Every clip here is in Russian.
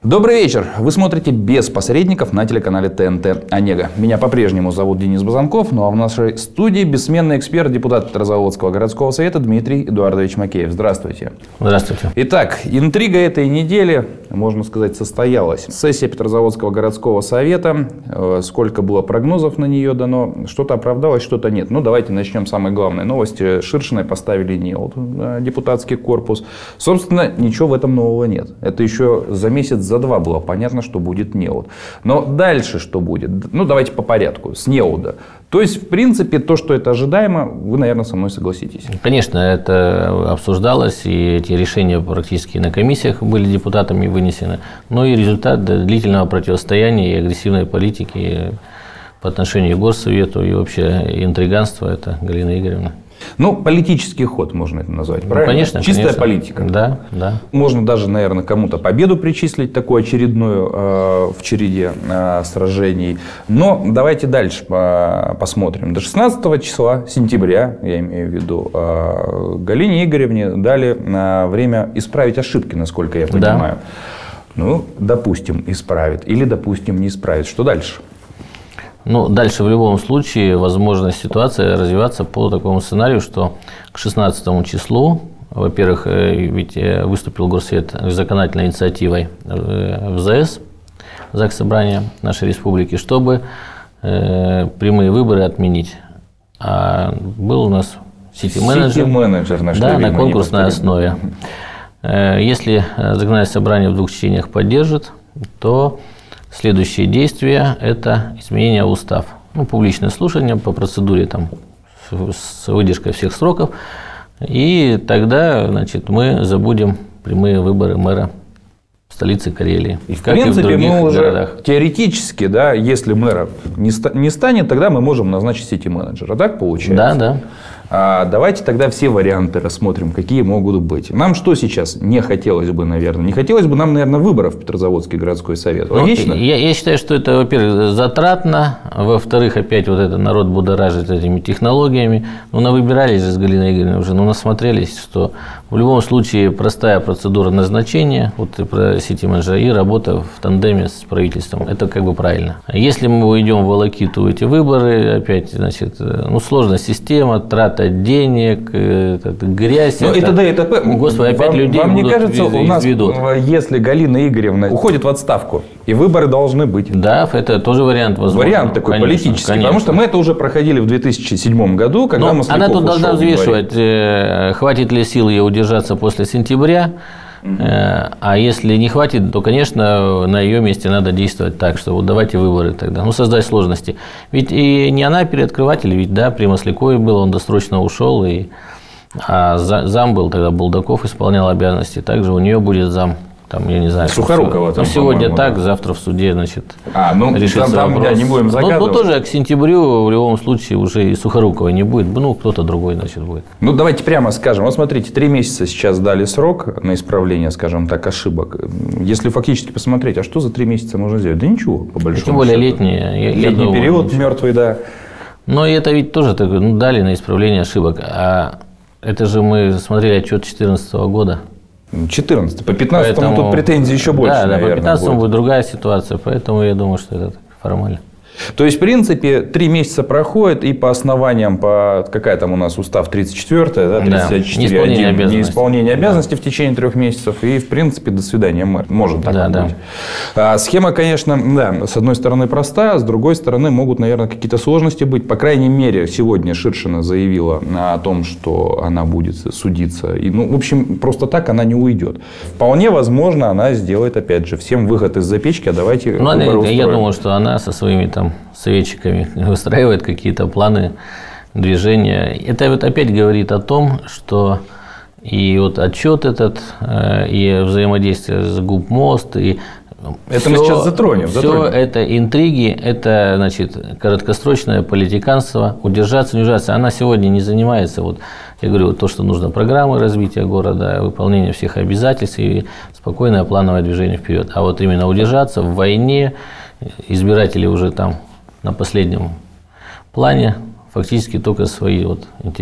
Добрый вечер. Вы смотрите «Без посредников» на телеканале ТНТ Онега. Меня по-прежнему зовут Денис Базанков, ну а в нашей студии бессменный эксперт, депутат Петрозаводского городского совета Дмитрий Эдуардович Макеев. Здравствуйте. Здравствуйте. Итак, интрига этой недели, можно сказать, состоялась. Сессия Петрозаводского городского совета. Сколько было прогнозов на нее дано. Что-то оправдалось, что-то нет. Ну, давайте начнем с самой главной новости. Ширшиной поставили НИЛ, депутатский корпус. Собственно, ничего в этом нового нет. Это еще за месяц, за два было понятно, что будет НЕУД. Но дальше что будет? Ну, давайте по порядку. С НЕУДа. То есть, в принципе, то, что это ожидаемо, вы, наверное, со мной согласитесь. Конечно, это обсуждалось, и эти решения практически на комиссиях были депутатами вынесены. Но и результат длительного противостояния и агрессивной политики по отношению к Горсовету и вообще интриганства – это Галина Игоревна. Ну, политический ход можно это назвать, правильно? Ну, конечно. Чистая конечно. политика. Да, да. Можно даже, наверное, кому-то победу причислить, такую очередную в череде сражений. Но давайте дальше посмотрим. До 16 числа сентября, я имею в виду, Галине Игоревне дали время исправить ошибки, насколько я понимаю. Да. Ну, допустим, исправит или, допустим, не исправит. Что дальше? Ну, дальше в любом случае возможна ситуация развиваться по такому сценарию, что к 16 числу, во-первых, ведь выступил Горсовет с законодательной инициативой в ЗС, ЗАГС Собрания нашей республики, чтобы прямые выборы отменить. А был у нас сити-менеджер, на конкурсной основе. Если законодательное собрание в двух чтениях поддержит, то следующие действия – это изменение в устав. Ну, публичное слушание по процедуре там, с выдержкой всех сроков. И тогда, значит, мы забудем прямые выборы мэра столицы Карелии. И в принципе, мы уже городах. Теоретически, да, если мэра не станет, тогда мы можем назначить сити-менеджера. Так получается? Да, да. Давайте тогда все варианты рассмотрим, какие могут быть. Нам что сейчас не хотелось бы, наверное? Не хотелось бы нам, наверное, выборов в Петрозаводский городской совет. Логично? Я считаю, что это, во-первых, затратно. Во-вторых, опять вот это народ будоражит этими технологиями. Ну, навыбирались же с Галиной Игоревной уже, но насмотрелись, что в любом случае простая процедура назначения, вот про сити-менеджера, и работа в тандеме с правительством. Это как бы правильно. Если мы уйдем в волокиту в эти выборы, опять, значит, ну, сложная система, трата денег, грязь. Ну, это ДТП. Господи, опять людей вам не будут кажется, у нас, если Галина Игоревна уходит в отставку, и выборы должны быть? Да, это тоже вариант возможно. Вариант такой, конечно, политический. Конечно. Потому что мы это уже проходили в 2007 году, когда Масляков она тут должна взвешивать, хватит ли сил ей удержаться после сентября. А если не хватит, то, конечно, на ее месте надо действовать так, что вот давайте выборы тогда, ну, создать сложности. Ведь и не она переоткрыватель, ведь, да, при Маслякове был, он досрочно ушел, а зам был тогда Булдаков, исполнял обязанности, также у нее будет зам. Там, я не знаю, Сухорукова. Ну, сегодня так, завтра в суде, значит, решится там вопрос. Не будем загадывать. Ну, тоже к сентябрю в любом случае уже и Сухоруковой не будет, ну, кто-то другой, значит, будет. Ну, давайте прямо скажем. Вот смотрите, 3 месяца сейчас дали срок на исправление, скажем так, ошибок. Если фактически посмотреть, а что за 3 месяца можно сделать? Да ничего, по большому счету. Тем более летний период мертвый, да. Но это ведь тоже так, ну, дали на исправление ошибок. А это же мы смотрели отчет 2014 года. 14. По 15-му тут претензий еще больше, наверное, по 15-му будет другая ситуация, поэтому я думаю, что это формально. То есть, в принципе, 3 месяца проходит, и по основаниям, какая там у нас устав 34-я, да, 34.1, неисполнение обязанностей в течение 3 месяцев, и, в принципе, до свидания, мэр. Может так быть. Схема, конечно, да, с одной стороны проста, с другой стороны могут, наверное, какие-то сложности быть. По крайней мере, сегодня Ширшина заявила о том, что она будет судиться. И, ну, в общем, просто так она не уйдет. Вполне возможно, она сделает, опять же, всем выход из-за печки, а давайте выборы устроим. Я думаю, что она со своими там советчиками выстраивает какие-то планы движения. Это вот опять говорит о том, что и вот отчет этот, и взаимодействие с ГУПМОСТ, и это мы сейчас затронем. Все это интриги, это, значит, короткосрочное политиканство, удержаться, не удержаться. Она сегодня не занимается, вот, я говорю, вот то, что нужно, программы развития города, выполнение всех обязательств и спокойное плановое движение вперед. А вот именно удержаться в войне, избиратели уже там на последнем плане, фактически только свои вот интересы.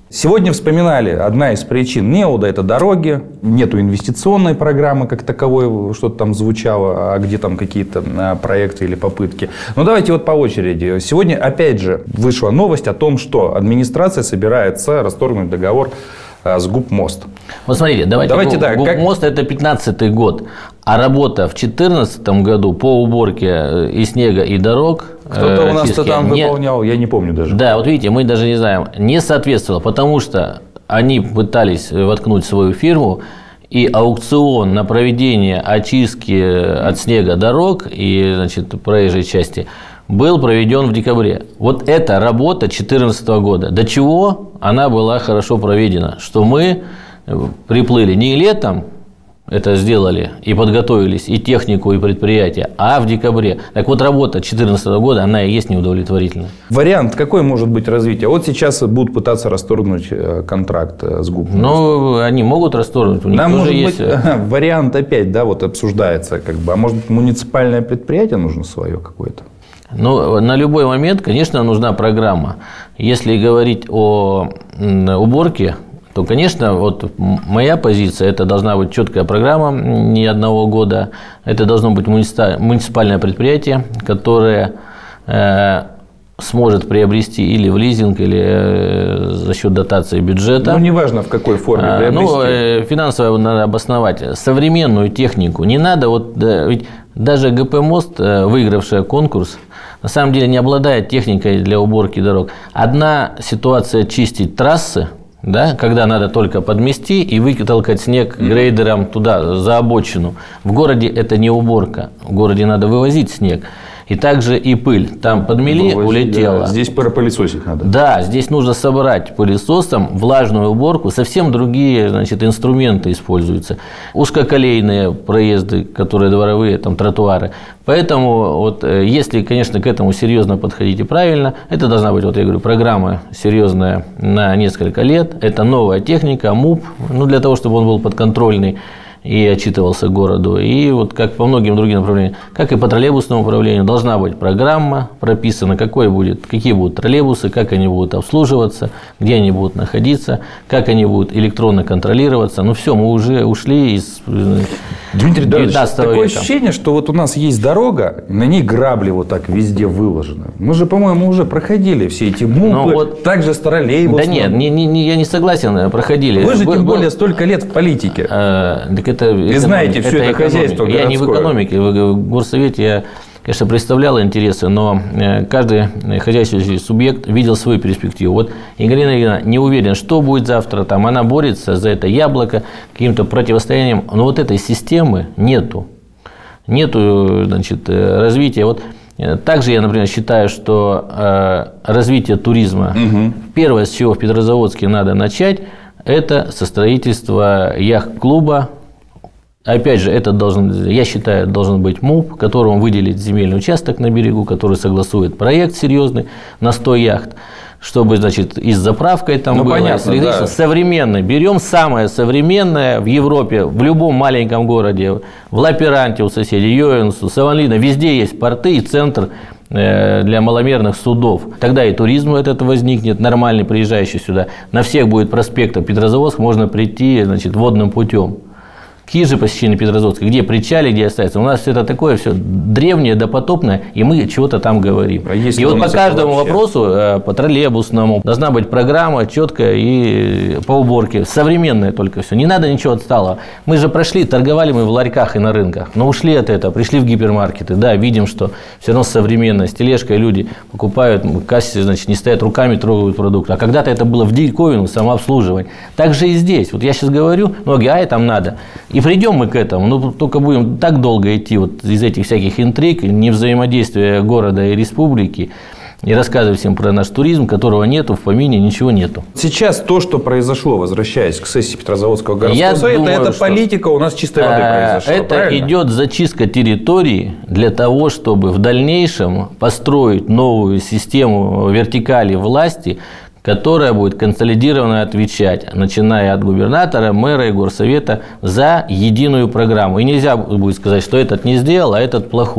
Сегодня вспоминали, одна из причин НЕОДа – это дороги, нету инвестиционной программы как таковой, что-то там звучало, а где там какие-то проекты или попытки. Но давайте вот по очереди. Сегодня опять же вышла новость о том, что администрация собирается расторгнуть договор с ГУП-мост. Вот смотрите, давайте да, ГУП-мост это 15-й год, а работа в 2014 году по уборке и снега, и дорог. Кто-то у нас-то там выполнял, я не помню даже. Да, вот видите, мы даже не знаем, не соответствовало, потому что они пытались воткнуть свою фирму, и аукцион на проведение очистки от снега дорог и, значит, проезжей части был проведен в декабре. Вот эта работа 2014 года, до чего она была хорошо проведена, что мы приплыли не летом, это сделали и подготовились, и технику, и предприятие, а в декабре. Так вот, работа 2014 года, она и есть неудовлетворительная. Вариант какой может быть развитие? Вот сейчас будут пытаться расторгнуть контракт с ГУП. Ну, они могут расторгнуть, у них нам тоже может есть... быть, вариант опять, да, вот обсуждается, как бы, а может быть, муниципальное предприятие нужно свое какое-то? Ну, на любой момент, конечно, нужна программа. Если говорить о уборке, то, конечно, вот моя позиция, это должна быть четкая программа не одного года, это должно быть муниципальное предприятие, которое сможет приобрести или в лизинг, или за счет дотации бюджета. Ну, неважно, в какой форме приобрести. Ну, финансово надо обосновать современную технику. Не надо, вот, ведь даже ГП-мост, выигравшая конкурс, на самом деле не обладает техникой для уборки дорог. Одна ситуация чистить трассы, да, когда надо только подмести и вытолкать снег грейдером туда, за обочину. В городе это не уборка, в городе надо вывозить снег. И также и пыль. Там подмели, улетела. Да. Здесь пропылесосить надо. Да, здесь нужно собрать пылесосом влажную уборку. Совсем другие, значит, инструменты используются. Узкоколейные проезды, которые дворовые, там, тротуары. Поэтому, вот, если, конечно, к этому серьезно подходить и правильно, это должна быть, вот я говорю, программа серьезная на несколько лет. Это новая техника, МУП, ну, для того, чтобы он был подконтрольный и отчитывался городу. И вот как по многим другим направлениям, как и по троллейбусному управлению, должна быть программа прописана, какие будут троллейбусы, как они будут обслуживаться, где они будут находиться, как они будут электронно контролироваться. Ну все, мы уже ушли из Дмитрий Эдуардович, такое ощущение, что вот у нас есть дорога, на ней грабли вот так везде выложены. Мы же, по-моему, уже проходили все эти МУПы, вот, также с троллейбусом. Да нет, я не согласен, проходили. Вы же тем более столько лет в политике. Вы знаете все это хозяйство городское. Я не в экономике, в горсовете я, конечно, представлял интересы, но каждый хозяйственный субъект видел свою перспективу. Вот Галина Игоревна не уверена, что будет завтра, там она борется за это яблоко, каким-то противостоянием, но вот этой системы нету. Нету, значит, развития. Вот также я, например, считаю, что развитие туризма, первое, с чего в Петрозаводске надо начать, это со строительства яхт-клуба. Опять же, это я считаю, должен быть МУП, которому выделить земельный участок на берегу, который согласует проект серьезный на 100 яхт, чтобы, значит, и с заправкой там было, понятно, да. Современный. Берем самое современное в Европе, в любом маленьком городе, в Лаперанте у соседей, Йоенсу, Саванлино, везде есть порты и центр для маломерных судов. Тогда и туризм этот возникнет, нормальный, приезжающий сюда. На всех будет проспектов Петрозаводск, можно прийти, значит, водным путем. Какие же посещения Петрозаводска, где причали, где остается. У нас это такое все древнее, допотопное, и мы чего-то там говорим. И вот по каждому вопросу, по троллейбусному, должна быть программа четкая и по уборке. Современное только все. Не надо ничего отсталого. Мы же прошли, торговали мы в ларьках и на рынках, но ушли от этого, пришли в гипермаркеты. Да, видим, что все равно современное. С тележкой люди покупают, в кассе, значит, не стоят руками, трогают продукты. А когда-то это было в диковину, самообслуживание. Так же и здесь. Вот я сейчас говорю, многие, там надо. И придем мы к этому, но только будем так долго идти вот из этих всяких интриг, не взаимодействия города и республики, и рассказывать всем про наш туризм, которого нету, в помине ничего нету. Сейчас то, что произошло, возвращаясь к сессии Петрозаводского городского совета, это политика у нас чистой воды произошла. Это правильно? Идет зачистка территории для того, чтобы в дальнейшем построить новую систему вертикали власти, которая будет консолидированно отвечать, начиная от губернатора, мэра и горсовета, за единую программу. И нельзя будет сказать, что этот не сделал, а этот плохой.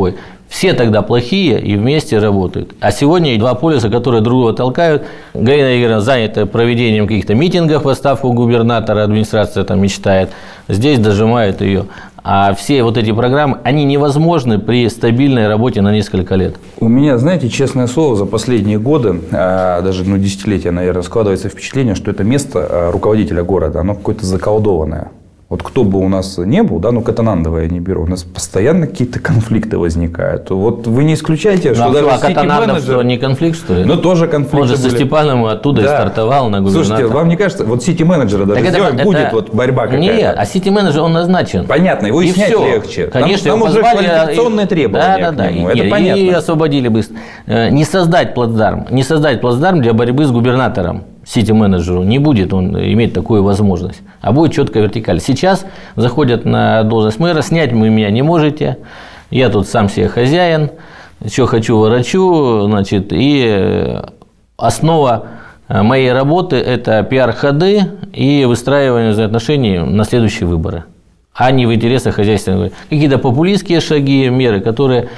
Все тогда плохие и вместе работают. А сегодня два полюса, которые друг друга толкают. Галина Игоревна занята проведением каких-то митингов в отставку губернатора, администрация там мечтает. Здесь дожимают ее. А все вот эти программы, они невозможны при стабильной работе на несколько лет. У меня, знаете, честное слово, за последние годы, даже десятилетия, наверное, складывается впечатление, что это место руководителя города, оно какое-то заколдованное. Вот кто бы у нас не был, да, ну Катанандова я не беру, у нас постоянно какие-то конфликты возникают. Вот вы не исключаете, что даже Катанандов не конфликт, что ли? Ну, тоже конфликты. Он же со Степановым оттуда и стартовал на губернатора. Слушайте, вам не кажется, вот сити-менеджера даже сделать, будет вот борьба какая-то? Нет, а сити-менеджер он назначен. Понятно, его и снять легче. Конечно, там уже квалификационные требования к нему, это понятно. И освободили быстро. Не создать плацдарм для борьбы с губернатором. Сити-менеджеру не будет он иметь такую возможность, а будет четкая вертикаль. Сейчас заходят на должность мэра, снять вы меня не можете, я тут сам себе хозяин, что хочу ворочу, значит, и основа моей работы – это пиар-ходы и выстраивание взаимоотношений на следующие выборы, а не в интересах хозяйственного. Какие-то популистские шаги, меры, которые,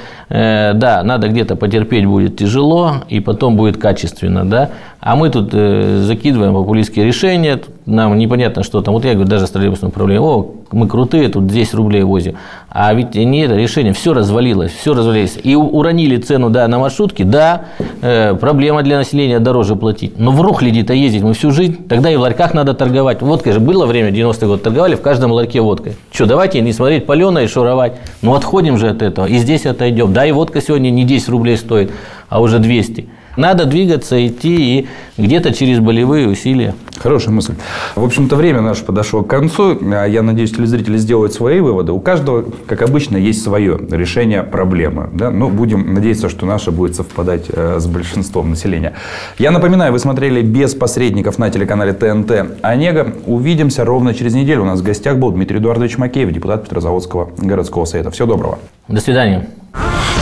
да, надо где-то потерпеть будет тяжело, и потом будет качественно, да, а мы тут закидываем популистские решения, нам непонятно, что там, вот я говорю, даже с троллейбусным управлением, о, мы крутые, тут 10 рублей возим, а ведь не это решение, все развалилось, и уронили цену, да, на маршрутки, да, проблема для населения дороже платить, но в Рухляде-то ездить мы всю жизнь, тогда и в ларьках надо торговать, водкой же было время, 90-й год, торговали в каждом ларьке водкой, что, давайте не смотреть паленое и шуровать, ну отходим же от этого, и здесь отойдем, да, и водка сегодня не 10 рублей стоит, а уже 200. Надо двигаться, идти и где-то через болевые усилия. Хорошая мысль. В общем-то, время наше подошло к концу. Я надеюсь, телезрители сделают свои выводы. У каждого, как обычно, есть свое решение проблемы. Да? Но будем надеяться, что наше будет совпадать с большинством населения. Я напоминаю, вы смотрели «Без посредников» на телеканале ТНТ «Онега». Увидимся ровно через неделю. У нас в гостях был Дмитрий Эдуардович Макеев, депутат Петрозаводского городского совета. Всего доброго. До свидания.